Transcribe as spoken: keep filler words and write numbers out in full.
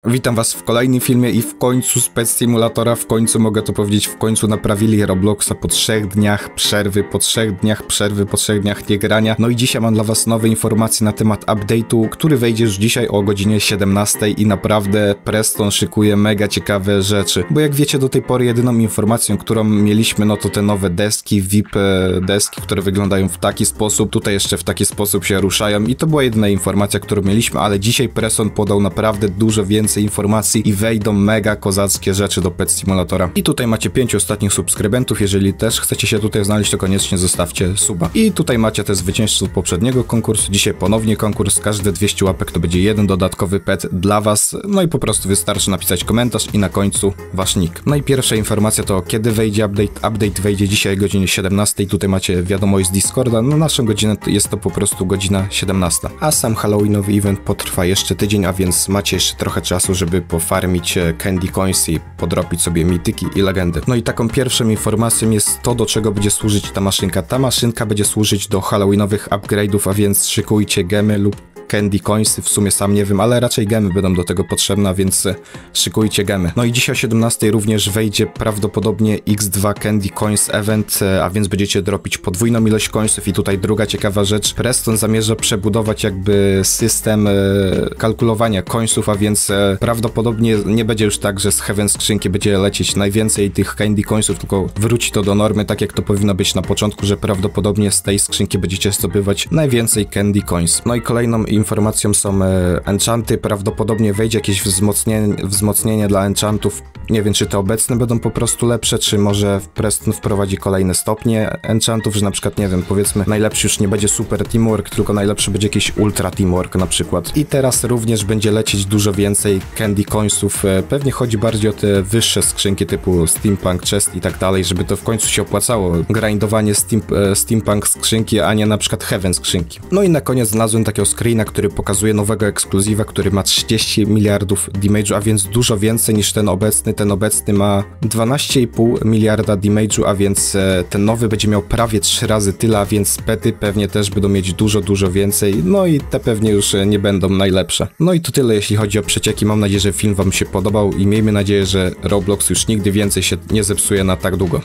Witam was w kolejnym filmie i w końcu z Pet Simulatora, w końcu mogę to powiedzieć, w końcu naprawili Robloxa po trzech dniach przerwy, po trzech dniach przerwy, po trzech dniach niegrania. No i dzisiaj mam dla was nowe informacje na temat update'u, który wejdzie już dzisiaj o godzinie siedemnastej i naprawdę Preston szykuje mega ciekawe rzeczy. Bo jak wiecie, do tej pory jedyną informacją, którą mieliśmy, no to te nowe deski, V I P deski, które wyglądają w taki sposób, tutaj jeszcze w taki sposób się ruszają i to była jedyna informacja, którą mieliśmy, ale dzisiaj Preston podał naprawdę dużo więcej informacji i wejdą mega kozackie rzeczy do Pet Simulatora. I tutaj macie pięciu ostatnich subskrybentów, jeżeli też chcecie się tutaj znaleźć, to koniecznie zostawcie suba. I tutaj macie te zwycięzców poprzedniego konkursu, dzisiaj ponownie konkurs, każde dwieście łapek to będzie jeden dodatkowy pet dla was, no i po prostu wystarczy napisać komentarz i na końcu wasz nick. No i pierwsza informacja to kiedy wejdzie update, update wejdzie dzisiaj o godzinie siedemnastej, tutaj macie wiadomość z Discorda, na naszą godzinę jest to po prostu godzina siedemnasta. A sam Halloweenowy event potrwa jeszcze tydzień, a więc macie jeszcze trochę czasu, żeby pofarmić Candy Coins i podrobić sobie mityki i legendy. No i taką pierwszą informacją jest to, do czego będzie służyć ta maszynka. Ta maszynka będzie służyć do halloweenowych upgrade'ów, a więc szykujcie gemy lub Candy Coinsy, w sumie sam nie wiem, ale raczej gemy będą do tego potrzebne, więc szykujcie gemy. No i dzisiaj o siedemnastej również wejdzie prawdopodobnie X dwa Candy Coins Event, a więc będziecie dropić podwójną ilość coinsów i tutaj druga ciekawa rzecz. Preston zamierza przebudować jakby system e, kalkulowania coinsów, a więc e, prawdopodobnie nie będzie już tak, że z Heaven skrzynki będzie lecieć najwięcej tych Candy Coinsów, tylko wróci to do normy, tak jak to powinno być na początku, że prawdopodobnie z tej skrzynki będziecie zdobywać najwięcej Candy Coins. No i kolejną informacją są e, enchanty, prawdopodobnie wejdzie jakieś wzmocnienie, wzmocnienie dla enchantów. Nie wiem, czy te obecne będą po prostu lepsze, czy może Preston wprowadzi kolejne stopnie enchantów, że na przykład, nie wiem, powiedzmy najlepszy już nie będzie super teamwork, tylko najlepszy będzie jakiś ultra teamwork na przykład. I teraz również będzie lecieć dużo więcej Candy Coinsów, e, pewnie chodzi bardziej o te wyższe skrzynki typu Steampunk Chest i tak dalej, żeby to w końcu się opłacało, grindowanie steam, e, Steampunk skrzynki, a nie na przykład Heaven skrzynki. No i na koniec znalazłem takiego screena, który pokazuje nowego ekskluzywa, który ma trzydzieści miliardów damage'u, a więc dużo więcej niż ten obecny. Ten obecny ma dwanaście i pół miliarda damage'u, a więc e, ten nowy będzie miał prawie trzy razy tyle, a więc pety pewnie też będą mieć dużo, dużo więcej, no i te pewnie już e, nie będą najlepsze. No i to tyle, jeśli chodzi o przecieki. Mam nadzieję, że film wam się podobał i miejmy nadzieję, że Roblox już nigdy więcej się nie zepsuje na tak długo.